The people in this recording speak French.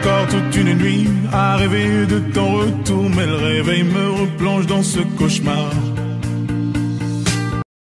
encore toute une nuit à rêver de ton retour, mais le réveil me replonge dans ce cauchemar.